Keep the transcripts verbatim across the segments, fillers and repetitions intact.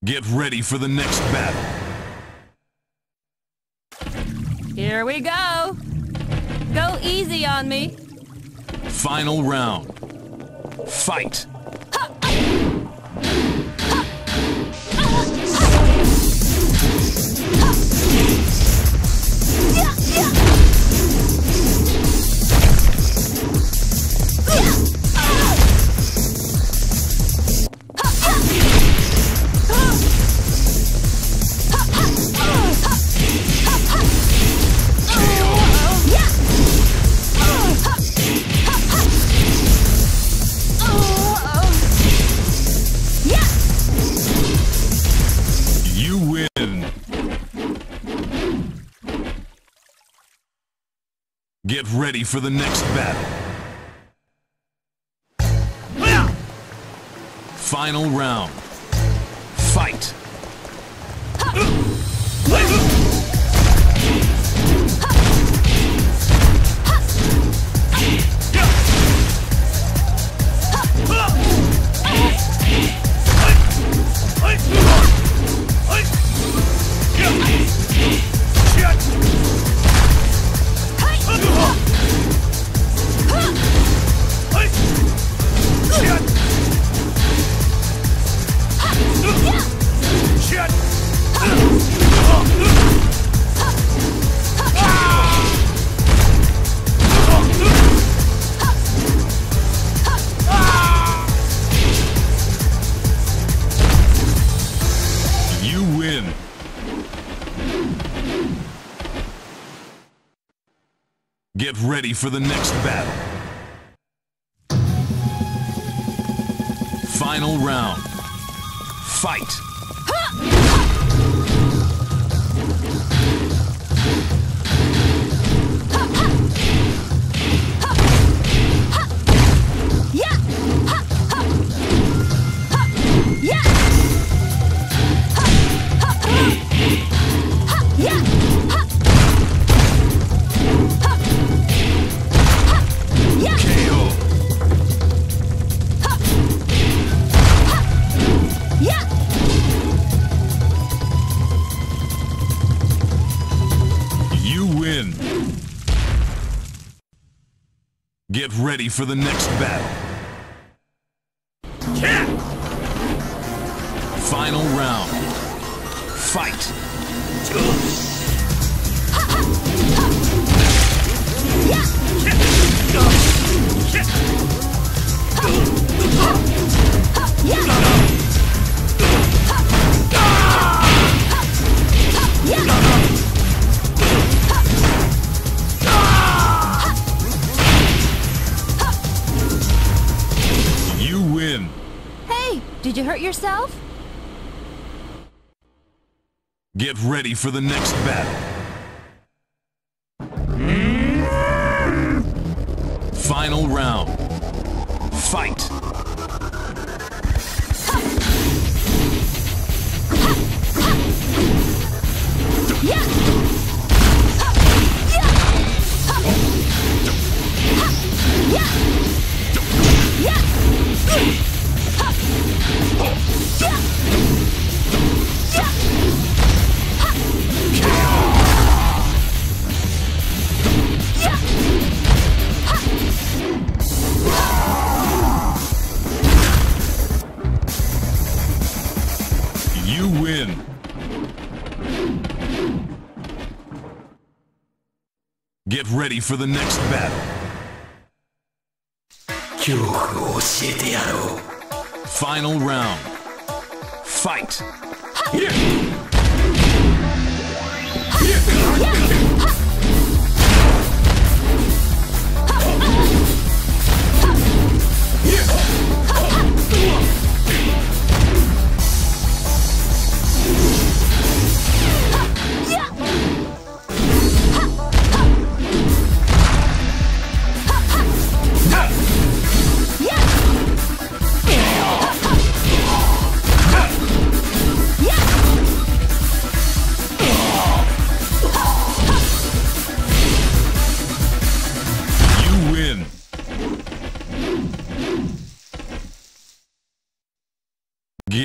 Get ready for the next battle. Here we go. Go easy on me. Final round. Fight. Get ready for the next battle. Final round. Fight. Get ready for the next battle. Final round. Fight. Get ready for the next battle. Final round. Fight. Did you hurt yourself? Get ready for the next battle. Final round. Fight. You win. Get ready for the next battle. Final round. Fight.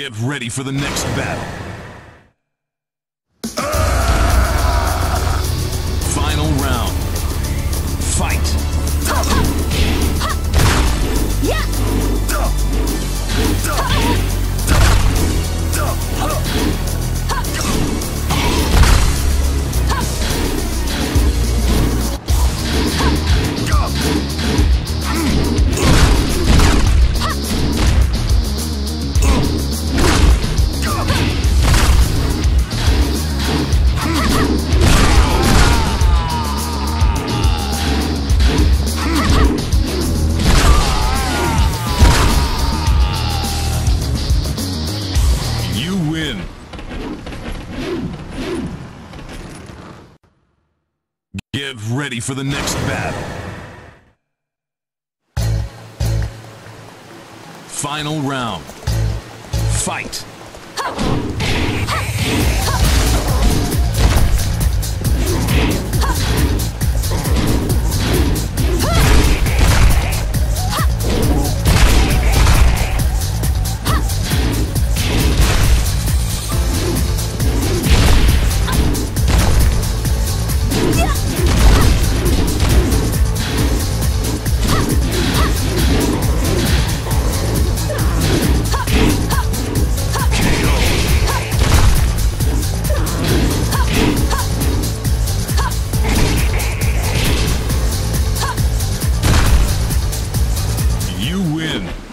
Get ready for the next battle. Final round. Fight. Get ready for the next battle. Final round. Fight. You win.